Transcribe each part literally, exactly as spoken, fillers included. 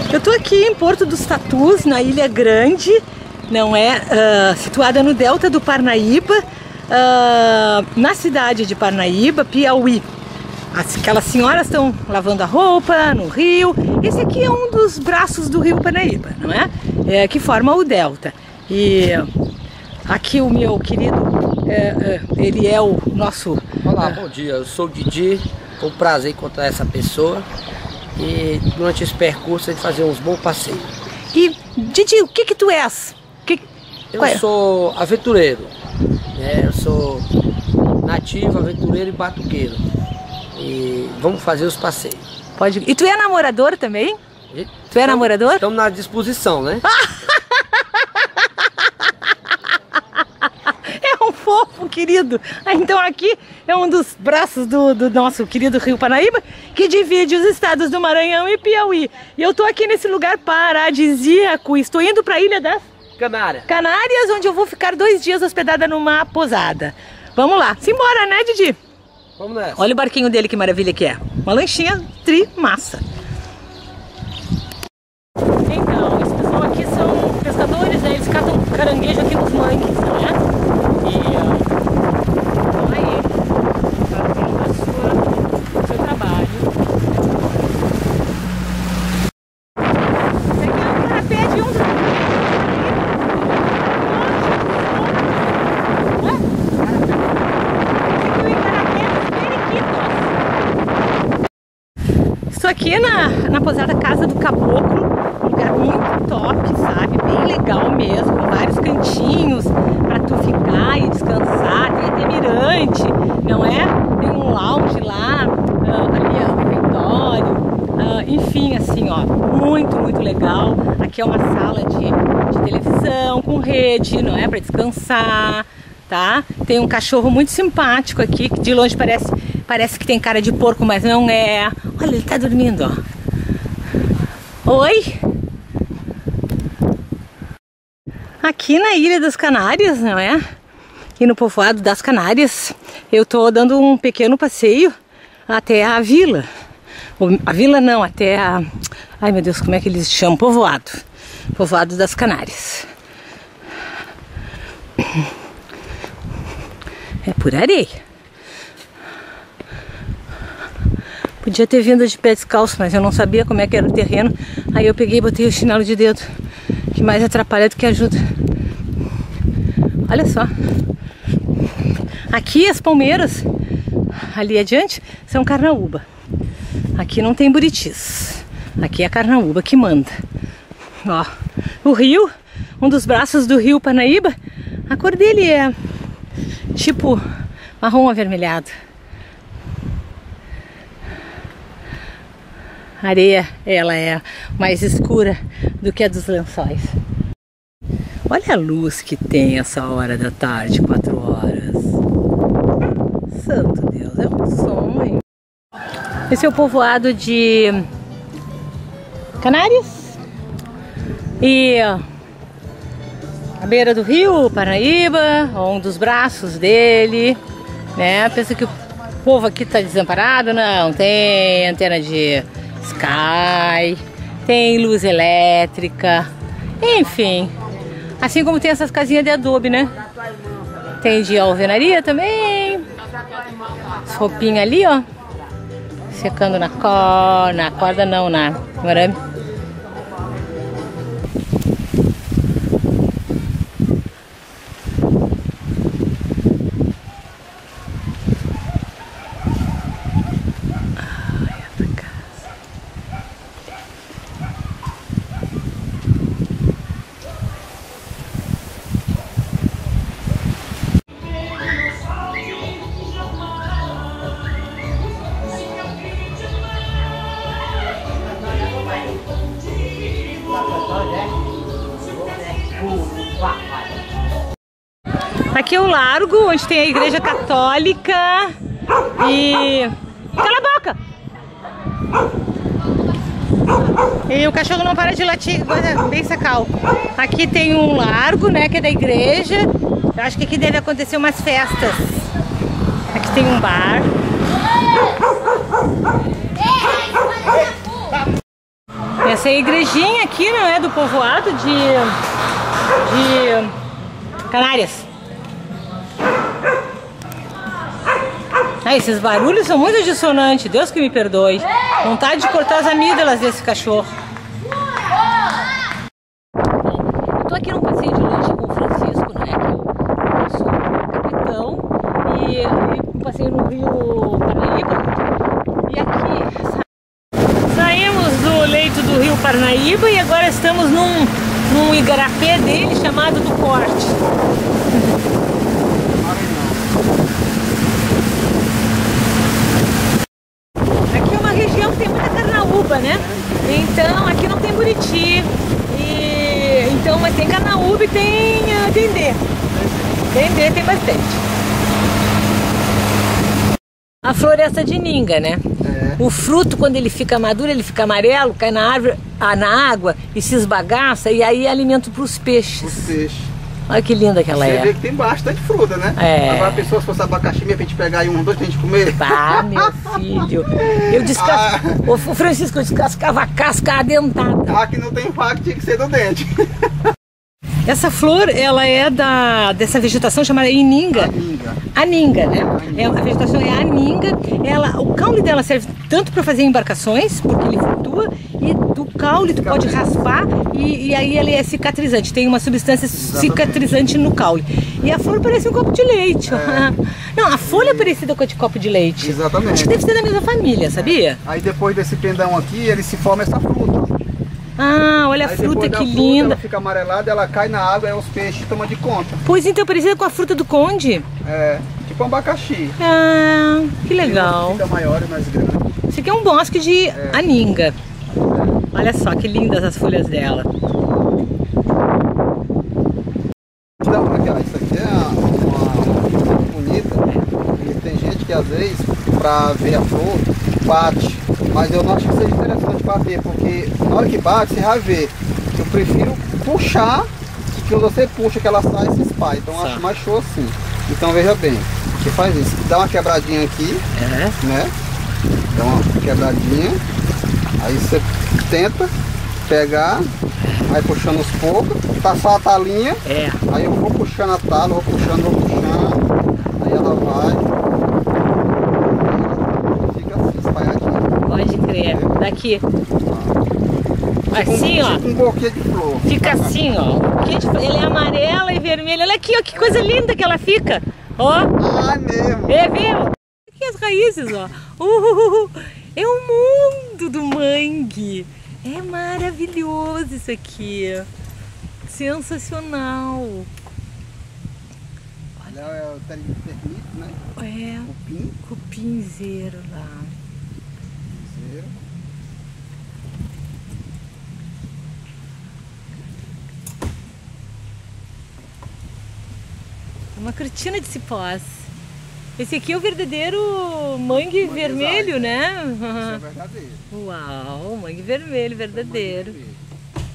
Eu tô aqui em Porto dos Tatus, na Ilha Grande, não é? Uh, situada no delta do Parnaíba, uh, na cidade de Parnaíba, Piauí. Aquelas senhoras estão lavando a roupa no rio. Esse aqui é um dos braços do rio Parnaíba, não é? É que forma o delta. E aqui o meu querido, é, é, ele é o nosso... Olá, bom dia, eu sou o Didi, foi um prazer encontrar essa pessoa e durante esse percurso a gente fazer uns bons passeios. E Didi, o que que tu és? Que... Eu é? sou aventureiro, né? Eu sou nativo, aventureiro e batuqueiro. E vamos fazer os passeios. Pode. E tu é namorador também? E... Tu é estamos, namorador? Estamos na disposição, né? É um fofo, querido. Então aqui é um dos braços do, do nosso querido rio Parnaíba, que divide os estados do Maranhão e Piauí. E eu tô aqui nesse lugar paradisíaco. Estou indo para a Ilha das Canárias. Canárias, onde eu vou ficar dois dias hospedada numa posada. Vamos lá. Simbora, né, Didi? Vamos nessa. Olha o barquinho dele, que maravilha que é. Uma lanchinha tri massa. Então, esse pessoal aqui são pescadores, né? Eles catam caranguejo aqui nos mangues, né? E estão aí fazendo a sua, o seu trabalho. Esse aqui é um carapé de um... Estou aqui na, na pousada Casa do Caboclo, um lugar muito top, sabe? Bem legal mesmo, com vários cantinhos para tu ficar e descansar. Tem até mirante, não é? Tem um lounge lá, uh, ali é o refeitório, uh, enfim, assim, ó, muito, muito legal. Aqui é uma sala de, de televisão com rede, não é? Para descansar, tá? Tem um cachorro muito simpático aqui, que de longe parece... Parece que tem cara de porco, mas não é. Olha, ele tá dormindo, ó. Oi? Aqui na Ilha das Canárias, não é? E no povoado das Canárias, eu tô dando um pequeno passeio até a vila. A vila não, até a... Ai, meu Deus, como é que eles chamam? Povoado. Povoado das Canárias. É por areia. Podia ter vindo de pé descalço, mas eu não sabia como é que era o terreno. Aí eu peguei e botei o chinelo de dedo, que mais atrapalha do que ajuda. Olha só. Aqui as palmeiras, ali adiante, são carnaúba. Aqui não tem buritis. Aqui é a carnaúba que manda. Ó, o rio, um dos braços do rio Parnaíba, a cor dele é tipo marrom avermelhado. A areia, ela é mais escura do que a dos lençóis. Olha a luz que tem essa hora da tarde, quatro horas. Santo Deus, é um sonho. Esse é o povoado de Canárias. E à beira do rio Parnaíba, um dos braços dele, né? Pensa que o povo aqui tá desamparado? Não, tem antena de Sky, tem luz elétrica, enfim, assim como tem essas casinhas de adobe, né? Tem de alvenaria também, as roupinhas ali, ó, secando na corda, na corda não, na no arame. Aqui é o largo, onde tem a igreja católica e... Cala a boca! E o cachorro não para de latir, coisa bem sacal. Aqui tem um largo, né, que é da igreja. Eu acho que aqui deve acontecer umas festas. Aqui tem um bar. Essa é a igrejinha aqui, não é? Do povoado de, de Canárias. Ah, esses barulhos são muito dissonantes, Deus que me perdoe. Vontade de cortar as amígdalas desse cachorro. Bom, eu tô aqui num passeio de lancha com o Francisco, né? Que é o nosso capitão. E, e um passeio no Rio Parnaíba. E aqui saímos do leito do Rio Parnaíba e agora estamos num, num igarapé dele chamado do Corte. Região que tem muita carnaúba, né? Então aqui não tem Buriti, e então mas tem carnaúba e tem uh, dendê. Dendê tem bastante. A floresta de ninga, né? É. O fruto, quando ele fica maduro, ele fica amarelo, cai na árvore, ah, na água e se esbagaça, e aí é alimento para os peixes. Os peixes. Olha que linda que ela Você é. vê que tem bastante fruta, né? É. Agora a pessoa, se fosse abacaxi, pra gente pegar aí um, dois pra gente comer. Tá, meu filho. Eu descas... ah. O Francisco, eu descascava a casca adentada. Aqui não tem faca, tinha que ser do dente. Essa flor, ela é da, dessa vegetação chamada ininga. Aninga. Aninga, né? É, a vegetação é a aninga. Ela, o caule dela serve tanto para fazer embarcações, porque ele flutua, e do caule tu pode raspar e, e aí ele é cicatrizante. Tem uma substância Exatamente. cicatrizante no caule. E a flor parece um copo de leite. É. Não, a folha é parecida com a de copo de leite. Exatamente. Acho que deve ser da mesma família, sabia? É. Aí depois desse pendão aqui, ele se forma essa fruta. Ah, olha a aí fruta, que fruta, linda. Ela fica amarelada, ela cai na água e os peixes tomam de conta. Pois então, parecida com a fruta do conde. É, tipo um abacaxi. Ah, que legal. Fica maior e mais grande. Isso aqui é um bosque de é. aninga. Olha só que lindas as folhas dela. Então, aqui, ó, isso aqui é uma fruta bonita. E tem gente que às vezes, pra ver a flor, bate. Mas eu não acho que seja interessante bater, porque na hora que bate, você vai ver. Eu prefiro puxar, que quando você puxa que ela sai e se espalha. Então eu acho mais show assim. Então veja bem, você faz isso, dá uma quebradinha aqui, é. né? Dá uma quebradinha, aí você tenta pegar, vai puxando aos poucos, tá só a talinha, é. aí eu vou puxando a tala, vou puxando, vou puxando, aí ela vai. Pode crer. Daqui. Assim, ó. Um pouquinho de flor. Fica assim, ó. Ele é amarela e vermelho. Olha aqui, ó. Que coisa linda que ela fica. Ó. Ah, mesmo. É, viu? Aqui as raízes, ó. Uh, é o mundo do mangue. É maravilhoso isso aqui. Sensacional. Olha, é o termite, né? É. Cupim. Cupinzeiro lá. Uma cortina de cipós. Esse aqui é o verdadeiro mangue, mangue vermelho, né? Esse é o verdadeiro. Uau, mangue vermelho, verdadeiro. Mangue vermelho.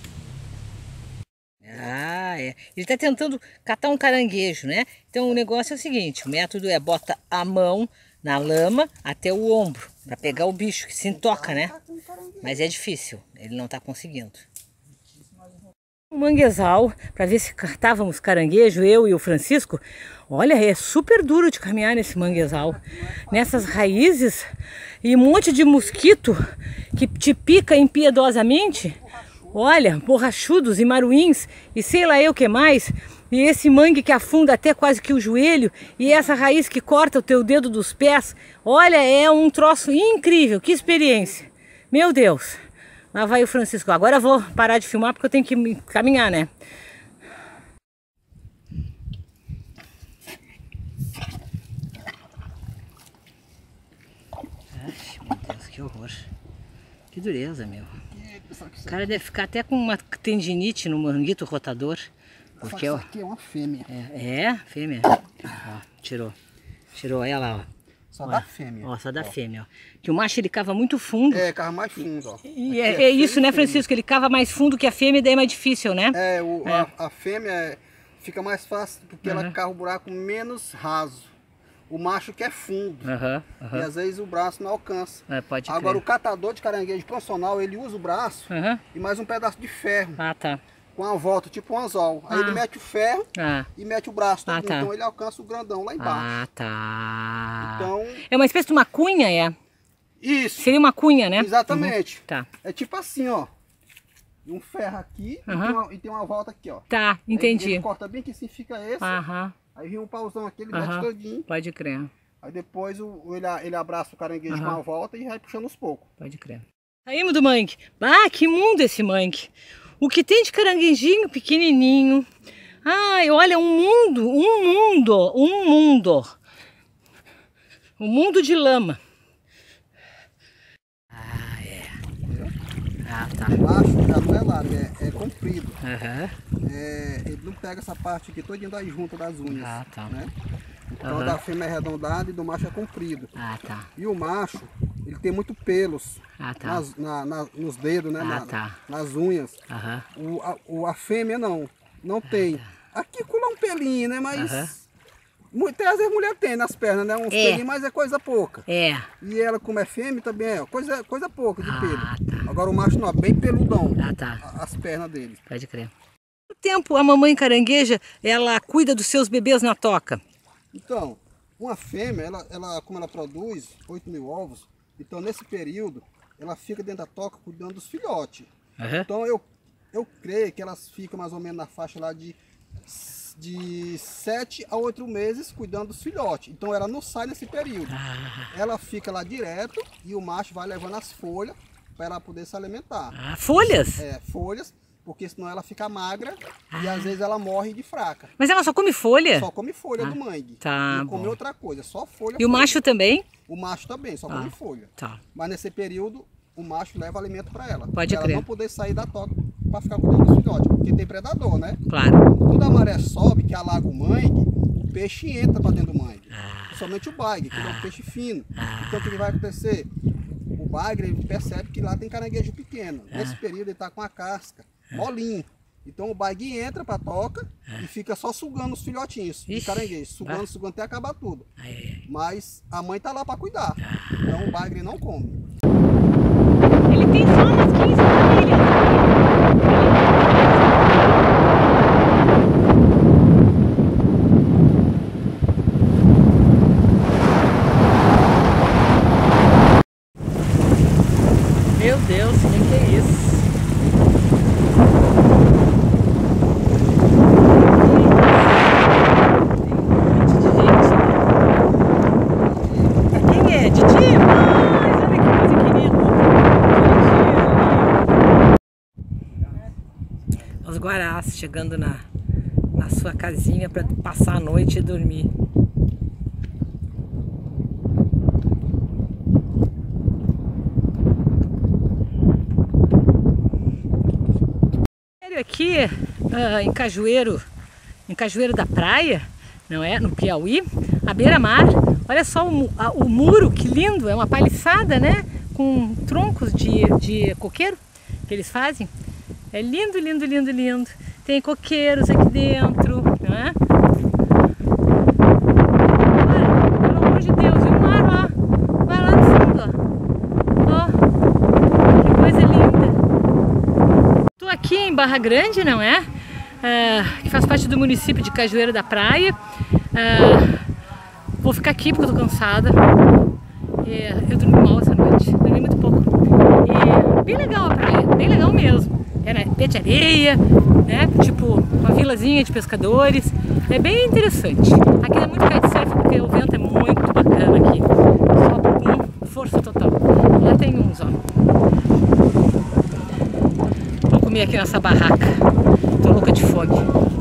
Ah, é. Ele está tentando catar um caranguejo, né? Então o negócio é o seguinte, o método é bota a mão na lama até o ombro, para pegar o bicho, que se toca, né? Mas é difícil, ele não está conseguindo. Um manguezal, para ver se catávamos caranguejo, eu e o Francisco. Olha, é super duro de caminhar nesse manguezal. Nessas raízes e um monte de mosquito que te pica impiedosamente. Olha, borrachudos e maruins e sei lá eu o que mais. E esse mangue que afunda até quase que o joelho. E essa raiz que corta o teu dedo dos pés. Olha, é um troço incrível. Que experiência. Meu Deus. Lá vai o Francisco. Agora eu vou parar de filmar porque eu tenho que caminhar, né? Ai, meu Deus, que horror. Que dureza, meu. O cara deve ficar até com uma tendinite no manguito rotador. Porque isso aqui é uma fêmea. É, é fêmea. Ó, tirou. Tirou, olha lá, ó. Só ó, da fêmea. Ó, só da ó. fêmea, ó. Que o macho ele cava muito fundo. É, cava mais fundo, ó. E é, é, é isso, né, Francisco? Ele cava mais fundo que a fêmea e daí é mais difícil, né? É, o, é. A, a fêmea fica mais fácil porque uhum. ela cava o buraco menos raso. o macho quer fundo. Uhum, uhum. E às vezes o braço não alcança. É, pode Agora crer. o catador de caranguejo profissional, ele usa o braço Uhum. e mais um pedaço de ferro. Ah, tá. Com a volta, tipo um anzol. Aí Ah. ele mete o ferro Ah. e mete o braço todo. Ah, tá. Então ele alcança o grandão lá embaixo. Ah, tá. Então, É uma espécie de uma cunha, é? isso. Seria uma cunha, né? Exatamente. Uhum. Tá. É tipo assim, ó. Um ferro aqui Uhum. e, tem uma, e tem uma volta aqui, ó. Tá, Aí entendi. ele corta bem que assim fica esse. Aham. Aí vem um pauzão aqui, ele Aham. mete todinho. Pode crer. Aí depois o, ele, ele abraça o caranguejo Aham. com a volta e vai puxando aos poucos. Pode crer. Saímos do mangue. Ah, que mundo esse mangue. O que tem de caranguejinho pequenininho. Ai, olha, um mundo, um mundo, um mundo. Um mundo de lama. Ah, é. Ah, tá. Embaixo já não é largo, é, é comprido. Aham. É, ele não pega essa parte aqui todinha da junta das unhas. Ah, tá. Né? Então Aham. da fêmea é arredondada e do macho é comprido. Ah, tá. E o macho, ele tem muito pelos Ah, tá. nas, na, na- nos dedos, né? Ah, na- tá. nas unhas. Aham. O, a, o- a fêmea não, não tem. Aqui cola um pelinho, né? Mas Aham. mu- até às vezes a mulher tem nas pernas, né? Uns É. pelinhos, mas é coisa pouca. É. E ela, como é fêmea, também é coisa, coisa pouca de Ah, pelo. tá. Agora o macho não, é bem peludão. Ah, tá. a- As pernas dele. Pode crer. Quanto tempo a mamãe carangueja, ela cuida dos seus bebês na toca? Então, uma fêmea, ela, ela, como ela produz oito mil ovos, então nesse período ela fica dentro da toca cuidando dos filhotes. Aham. Então eu, eu creio que elas ficam mais ou menos na faixa lá de, de sete a oito meses cuidando dos filhotes. Então ela não sai nesse período. Ah, Ela fica lá direto e o macho vai levando as folhas para ela poder se alimentar. ah, folhas? É, folhas, porque senão ela fica magra e às vezes ela morre de fraca. Mas ela só come folha? Só come folha do mangue. tá Não come bom. outra coisa, só folha. E o folha. macho também? O macho também, só come folha. Tá. Mas nesse período, o macho leva alimento para ela. Pode pra crer. ela não poder sair da toca para ficar cuidando dos filhotes, porque tem predador, né? Claro. Quando a maré sobe, que alaga o mangue, o peixe entra para dentro do mangue. Ah. Principalmente o bagre, que ele é um peixe fino. Ah. Então o que vai acontecer? O bagre ele percebe que lá tem caranguejo pequeno. Ah. Nesse período ele está com a casca molinho. Então o bagre entra para a toca e fica só sugando os filhotinhos de Ixi. caranguejo. Sugando, Ah. sugando até acabar tudo. Ai, ai, ai. Mas a mãe tá lá para cuidar. Então o bagre não come. Ele tem só umas quinze famílias. Meu Deus, o que, que é isso? Quem é? Didi? Ai, olha que coisa querida. Didi. Os guarás chegando na, na sua casinha para passar a noite e dormir. Aqui ah, em Cajueiro, em Cajueiro da Praia, não é? No Piauí, à beira-mar. Olha só o, mu- a- o muro, que lindo, é uma paliçada, né? Com troncos de, de coqueiro que eles fazem. É lindo, lindo, lindo, lindo. Tem coqueiros aqui dentro, não é? Olha, pelo amor de Deus, e o mar lá, vai lá no fundo, ó. Ó, que coisa linda. Estou aqui em Barra Grande, não é? Ah, que faz parte do município de Cajueiro da Praia. Ah, vou ficar aqui porque eu tô cansada. É, eu dormi mal essa noite, dormi muito pouco. E bem legal a praia, bem legal mesmo. Era pé de areia, né? Tipo uma vilazinha de pescadores. É bem interessante. Aqui é muito kitesurf porque o vento é muito bacana aqui. Só com força total. Lá tem uns, ó. Vou comer aqui nessa barraca. Tô louca de fome.